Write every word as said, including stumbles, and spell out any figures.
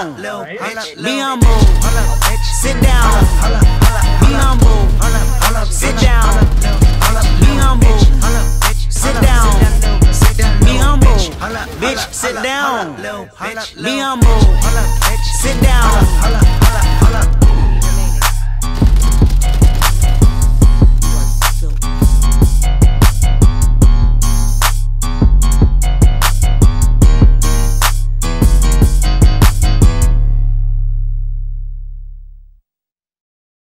down. Be humble. Sit down. Be humble. Sit down. Be humble. Sit down. Be humble. Bitch, sit down. Be humble. Sit down.